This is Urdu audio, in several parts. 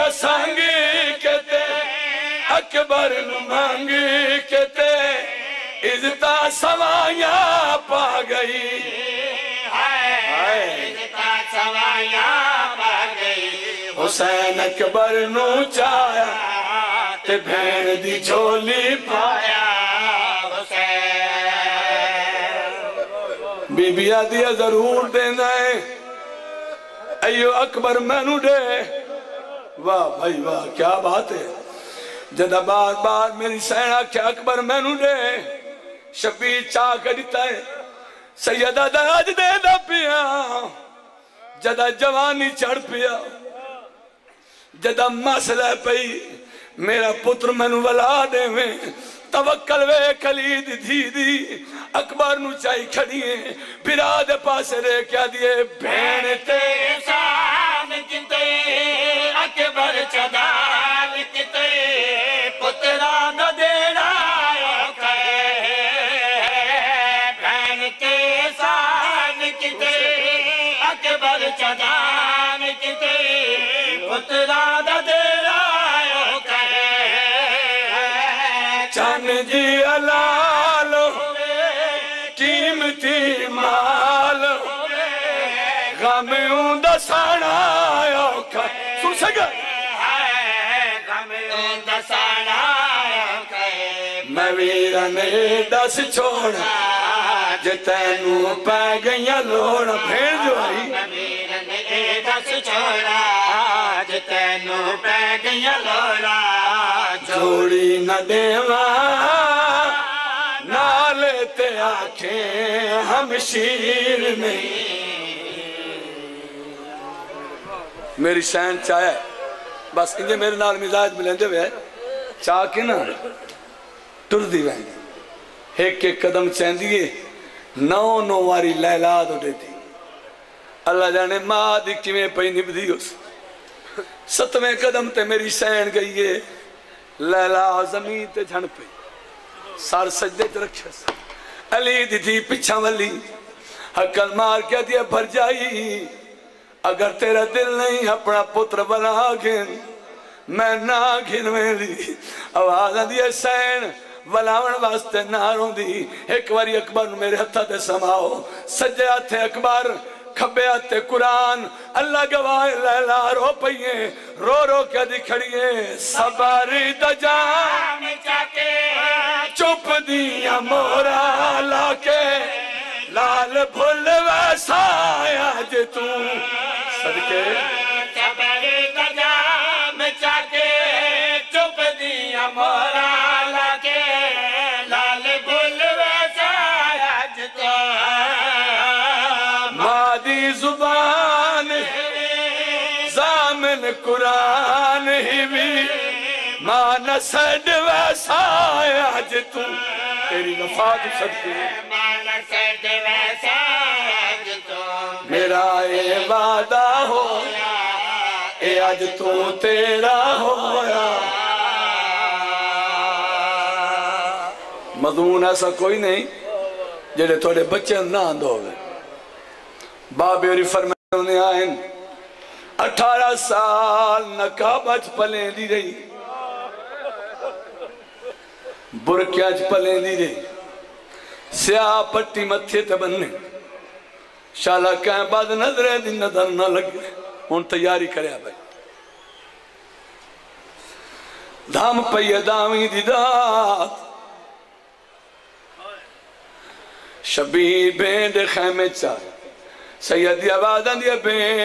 سانگی کہتے اکبر نو مانگی کہتے عزتہ سوائیاں پا گئی عزتہ سوائیاں پا گئی حسین اکبر نو چایا تے بھین دی جھولی پایا بی بی آدیا ضرور دینا ہے ایو اکبر میں نو دے واہ بھائی واہ کیا بات ہے جدہ بار بار میری سینہ کیا اکبر میں نو دے شبیر چاہ کریتا ہے سیدہ دراج دے دا پیا جدہ جوانی چڑھ پیا جدہ مسئلہ پئی میرا پتر میں نو ولا دے میں توکل وے کلید دھی دی اکبر نو چاہی کھڑیے پھرا دے پاس رے کیا دیئے بین تے سان کتے اکبر چدان کتے پترا نہ دینا بین تے سان کتے اکبر چدان کتے پترا نہ دینا چان جی علال قیمتی مال غمیوں دسانا آیا سن سکا غمیوں دسانا آیا میں ویرن دس چھوڑا جتینوں پہ گئیاں لوڑا بھیڑ جو آئی میں ویرن دس چھوڑا جتینوں پہ گئیاں لوڑا جوڑی نہ دیوا نہ لیتے آنکھیں ہم شیر نہیں میری سین چاہے بس انجھے میرے نال مزاج ملیں ہوئے چاہ کے نا ٹر دی وہیں ایک ایک قدم چین دیئے نو واری لیلہ دو دیتی اللہ جانے ماں دیکھی میں پہی نب دی اس ستویں قدم تے میری سین گئی ہے لیلہ زمین تے جھن پہ سار سجدے تے رکھے علی دی تھی پچھا ولی حقل مار کیا دیا بھر جائی اگر تیرا دل نہیں اپنا پتر بنا گھن میں نہ گھن میں لی آواز دیا سین ولاون واسطے ناروں دی ایک واری اکبر میرے ہتھا تے سماؤ سجے آتے اکبر کھبے آتے قرآن اللہ گواہ لیلہ رو پئیے رو رو کیا دی کھڑیے سباری دجام چاکے چپ دیا مورا لاکے لال بھول ویسا آج تو صدقے سباری دجام چاکے چپ دیا مورا لاکے لال بھول ویسا آج تو مادی زبان زامن قرآن ہی بھی ماں نسد ویسا آج تو تیری وفات صدقے ماں نسد ویسا آج تو میرا اے وعدہ ہو اے آج تو تیرا ہویا مضمون ایسا کوئی نہیں جڑے تھوڑے بچے نہ اندھو گئے بابی اور فرمائے انہیں آئین 18 سال نکابج پلیں دی رہی برکیاج پلیں دی رہی سیاہ پٹی متھے تے بننے شالہ کہیں بعد نظریں دی نظر نہ لگے ان تیاری کرے بھائی دھام پئیے دامی دی دات شبیر بینڈ خیمے چاہے سیدی آوازاں دیا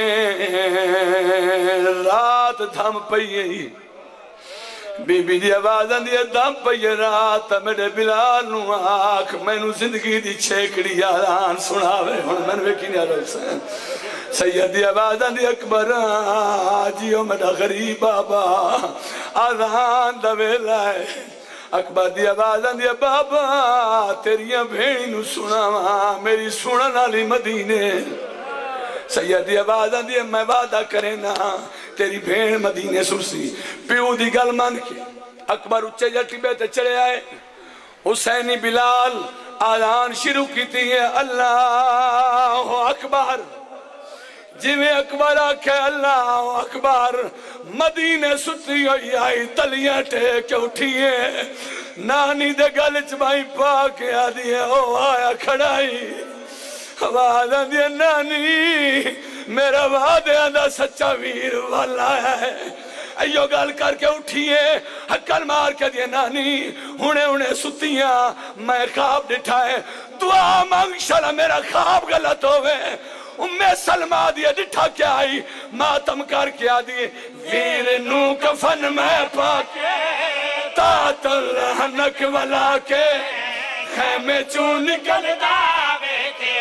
بین رات دھم پئیے بی بی دی آوازاں دیا دھم پئیے رات میرے بلال نو آنکھ میں نو زندگی دی چھیکڑی یاران سناوے ہون میں نوے کی نہیں آلو حسین سیدی آوازاں دیا اکبر آجیو میرا غریب بابا آذان دوے لائے اکبر دی آوازاں دیا بابا تیریاں بھیڑی نو سنا میری سنن علی مدینے سیدی آوازاں دیا میں وعدہ کرے نا تیری بھیڑ مدینے سرسی پیو دی گل مان کے اکبر اچھے جٹی بیتے چلے آئے حسینی بلال آذان شروع کی تھی اللہ اکبر جی میں اکبر آکھے اللہ اکبر مدینے ستی ہوئی آئی تلیاں ٹیک اٹھیے نانی دے گل چبائی پاکے آدھیے او آیا کھڑائی آواز آدھیے نانی میرا وعدے آدھا سچا ویر والا ہے ایو گل کر کے اٹھیے حکل مار کے دیے نانی ہونے ستیاں میں خواب ڈٹھائے دعا مانگ شالا میرا خواب غلط ہوئے سلمہ دیا ڈٹھا کیا آئی ماتم کر کیا دیے ویر نو کفن میں پاکے تات الہنک والا کے خیمے چون نکل داوے کے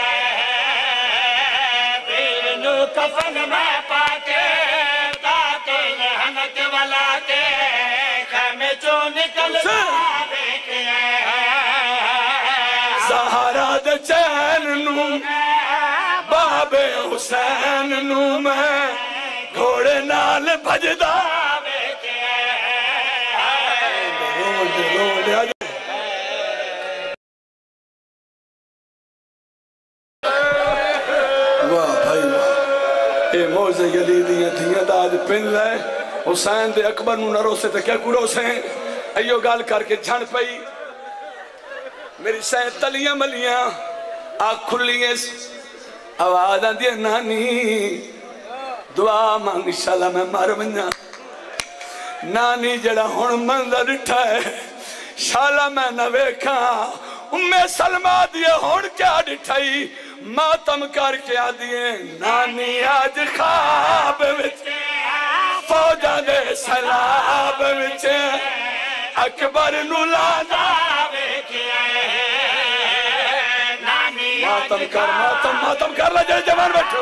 ویر نو کفن میں پاکے تات الہنک والا کے خیمے چون نکل داوے کے زہرہ دے چین نو باب حسین نو میں گھوڑے نال بھجدا واہ بھائی واہ اے موزے یلیدیاں تھیاں داد پن لائے حسین دے اکبر نو نرو سے تے کیا کڑو سے ایو گال کر کے جھن پئی میری سین تلیاں ملیاں آنکھ کھلیاں آواز آدھی نانی دعا مانگ شالا میں مار بنیا نانی جڑا ہون منظر ڈٹھا ہے شالا میں نہ ویکھا سلمہ دیے ہون کیا ڈٹھائی ماتم کر کے آدھیے نانی آج خواب وچے فوجہ دے سلاب وچے اکبر نو لانا ماتم کر لجے جوان بیٹھو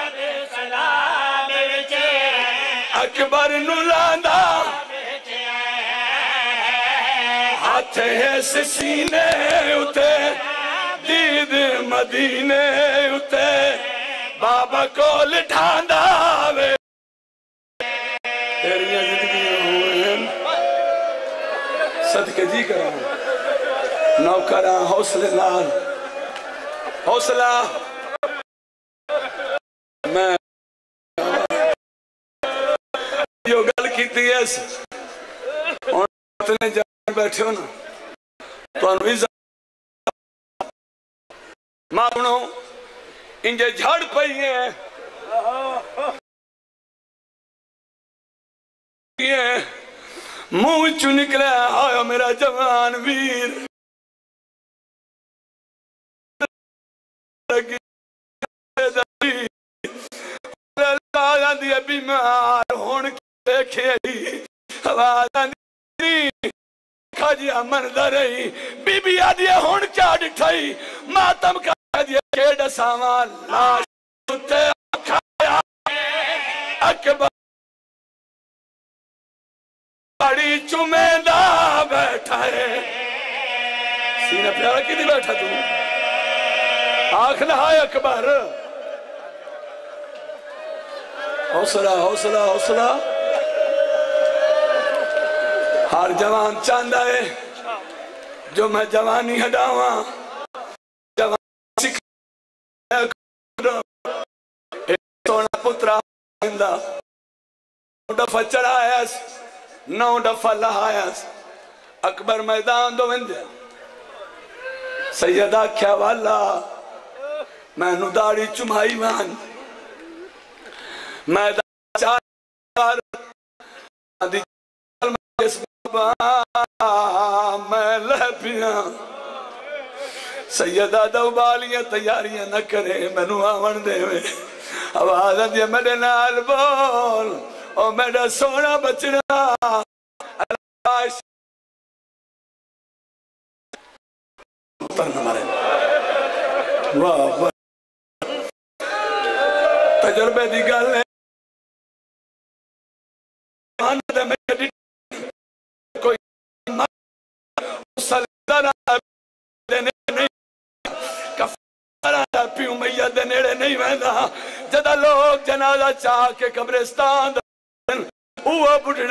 اکبر نو لاندا ہاتھ ہے سینے اتے دید مدینے اتے بابا کو لٹھاندا وے تیریاں زندگیاں ہوئے صدقے جی کراں نوکراں حوصلے لال حوصلہ میں یہ گل کیتی ہے اور اتنے جان بیٹھے ہو نا تو انوی ماں بنو انجھے جھاڑ پئی ہیں منہ چو نکلے آیا میرا جوان ویر آیا دیا بیمار ہون کے دیکھے آواز آدھی کھاجیا منظر رہی بی بی آدھیا ہون کیا ڈٹھائی ماتم کھا دیا کیڑ سامان لاش ستے کھایا اکبر بڑی چمیدہ بیٹھا ہے سینہ پیارا کی دی بیٹھا تو آنکھ لہائے اکبر حوصلہ حوصلہ حوصلہ ہر جوان چاندہ ہے جو میں جوانی ہڈاواں جوان سکھا ایک سونا پترہ ہندہ 9 دفعہ چڑھایا اس 9 دفعہ لہایا اس اکبر میدان دو وندیا سیدہ کیا والا میں نو داڑی چمائی وان میدان چار دی چال مجھس بابا میں لپیاں سیدہ دو بالیاں تیاریاں نہ کرے میں نو آون دے میں آواز دیا میرے نال بول او میرا سونا بچنا اللہ ہمارے واہ تجربے دی گل ہے کوئی سلطنہ دینے نہیں کفارہ پیوں میہ دینے نہیں ویندہ جدہ لوگ جنازہ چاہ کے قبرستان اوہ بڑھنا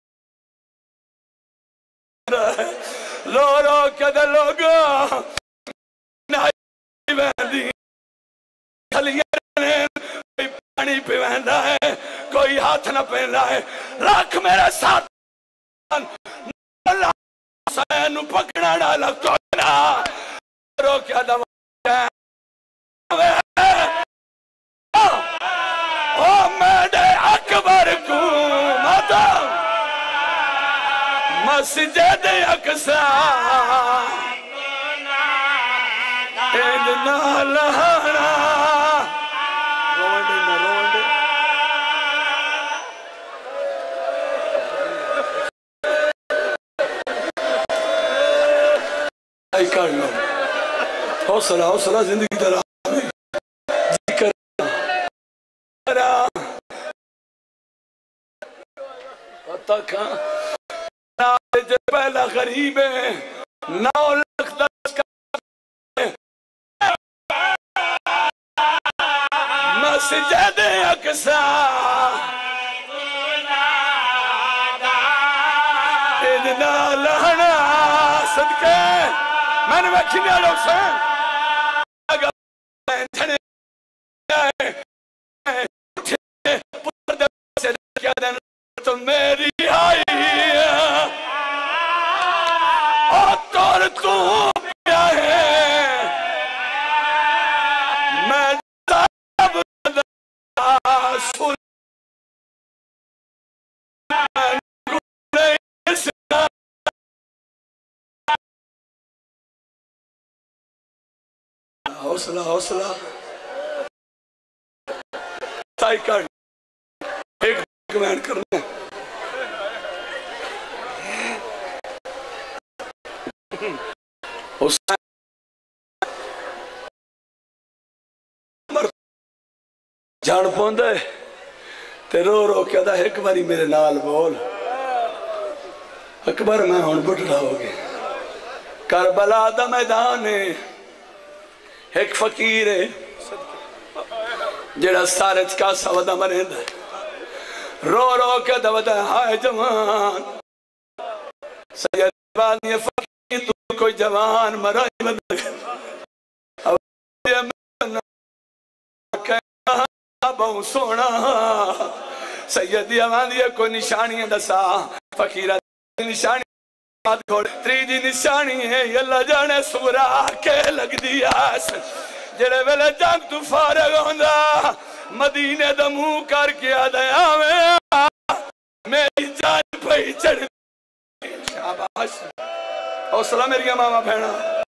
لو رو کدہ لوگا نہیں ویندی کھلیاں پانی پیویندا ہے کوئی ہاتھ نہ پہندا ہے رکھ میرے ساتھ اللہ حسین پکڑا ڈالا کوئی نہ رو کیا دوا او میرے اکبر کو ماتم مسجد اقصی ادنا لہنا روانڈے نہ روانڈے آئی کر لو حوصلہ زندگی در آمیں جی کرنا پتہ کھاں جو پہلا غریب ہے 9 لاکھ 10 کا مسجد اقصی ادنا لہنا صدقے میں نے ویکھی نہیں لوگ سن اگر میں جھنے اٹھے پتر دے سے کیا دن تو میری آئی اور تو پیا ہے میں تب سن حوصلہ تائی کر ایک کمینٹ کرنا حسین جھاڑ پوندے تے رو کیا دا ایک باری میرے نال بول اکبر میں ہون بڑھڑا ہو گئے کربلا دا میدان ہے ایک فقیر ہے جڑا سارے چکا سودا مرند ہے رو کے دودا ہائے جوان سید بانی فقیر تو کوئی جوان مرائی مدد اب یہ میں کہا بہو سونا سیدی آماندی کوئی نشانی دسا فقیرہ نشانی تریجی نشانی ہے اللہ جانے سورا کے لگ دیا جڑے ویلے جنگ تو فارغ ہوندا مدینے دا منہ کر کے آدھیا میری جان پہی چڑھ شاباش حوصلہ میری ماما بہنا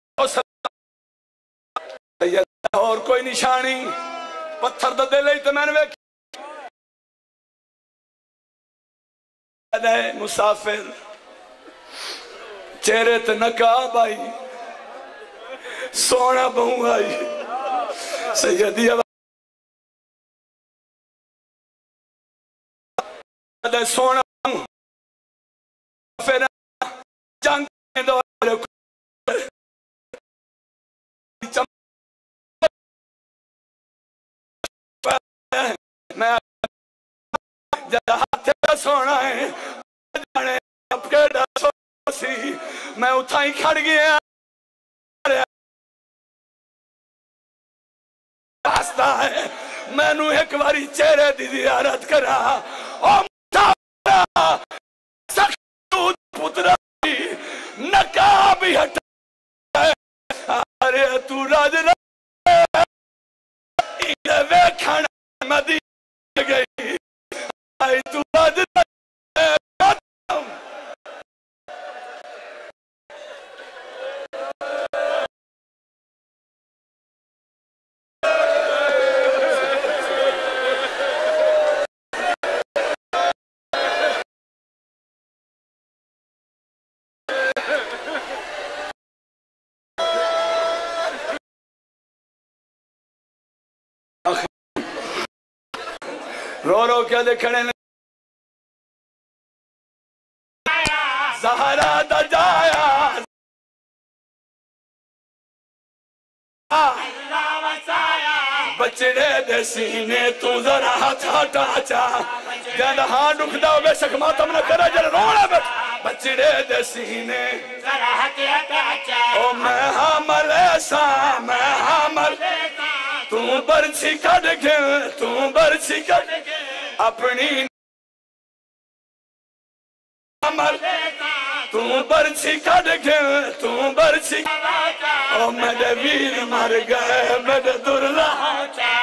حوصلہ اور کوئی نشانی پتھر دا دے لئی تو میں نے مسافر چہرے تے نقاب آئی سونا بہوں آئی سیدی آواز سونا بہوں پھر جنگ میں دوارے میں جدہ ہاتھے سونا ہے جانے اب کے ڈر میں اتھائی کھڑ گیا راستہ ہے میں نو ایک باری چہرے دی زیارت کرا اور مطابرہ سخت پترہ نقاب ہی ہٹا ہے ارے تو راج رہے ایک ویکھانا مدینہ گئی آئی تو راج رہے رو کیا دیکھنے زہرہ دا جایا بچڑے دے سینے تو ذرا ہاتھ ہٹا چا جانا ہاں دکھ دا بے شک ماتم نہ کرا جل روڑا بچڑے دے سینے ذرا ہاتھ ہٹا چا او میں حامل ایسا میں حامل برچی کھڑ کے برچی کھڑ کے اپنی عمل برچی کھڑ کے برچی او میرے ویر مر گئے میرے درلا